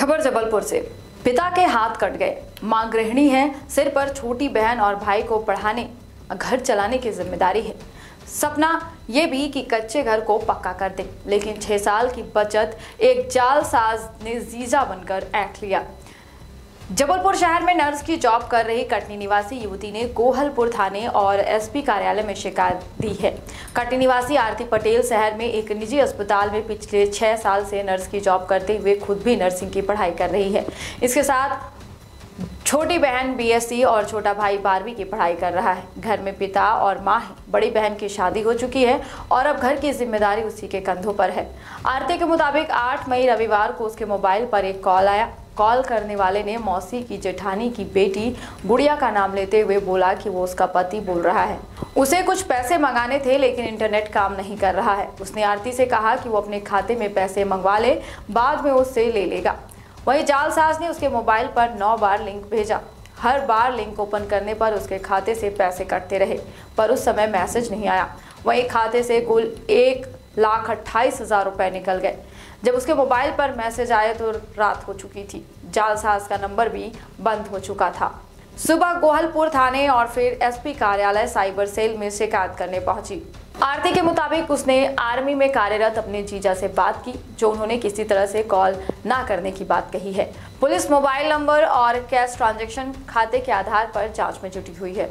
खबर जबलपुर से। पिता के हाथ कट गए, मां गृहिणी है, सिर पर छोटी बहन और भाई को पढ़ाने घर चलाने की जिम्मेदारी है। सपना ये भी कि कच्चे घर को पक्का कर दे, लेकिन 6 साल की बचत एक जालसाज ने जीजा बनकर ऐंठ लिया। जबलपुर शहर में नर्स की जॉब कर रही कटनी निवासी युवती ने कोहलपुर थाने और एसपी कार्यालय में शिकायत दी है। कटनी निवासी आरती पटेल शहर में एक निजी अस्पताल में पिछले 6 साल से नर्स की जॉब करते हुए खुद भी नर्सिंग की पढ़ाई कर रही है। इसके साथ छोटी बहन बीएससी और छोटा भाई 12वीं की पढ़ाई कर रहा है। घर में पिता और मां है। बड़ी बहन की शादी हो चुकी है और अब घर की जिम्मेदारी उसी के कंधों पर है। आरती के मुताबिक 8 मई रविवार को उसके मोबाइल पर एक कॉल आया। कॉल करने वाले ने मौसी की जेठानी की बेटी गुड़िया का नाम लेते हुए बोला कि वो उसका पति बोल रहा है। उसे कुछ पैसे मंगाने थे, लेकिन इंटरनेट काम नहीं कर रहा है। उसने आरती से कहा कि वो अपने खाते में पैसे मंगवा ले, बाद में उससे ले लेगा। वहीं जालसाज ने उसके मोबाइल पर 9 बार लिंक भेजा। हर बार लिंक ओपन करने पर उसके खाते से पैसे कटते रहे, पर उस समय मैसेज नहीं आया। वहीं खाते से कुल 1,28,000 रुपए निकल गए। जब उसके मोबाइल पर मैसेज आए तो रात हो चुकी थी। जालसाज का नंबर भी बंद हो चुका था। सुबह कोहलपुर थाने और फिर एसपी कार्यालय साइबर सेल में शिकायत करने पहुंची। आरती के मुताबिक उसने आर्मी में कार्यरत अपने जीजा से बात की, जो उन्होंने किसी तरह से कॉल ना करने की बात कही है। पुलिस मोबाइल नंबर और कैश ट्रांजैक्शन खाते के आधार पर जांच में जुटी हुई है।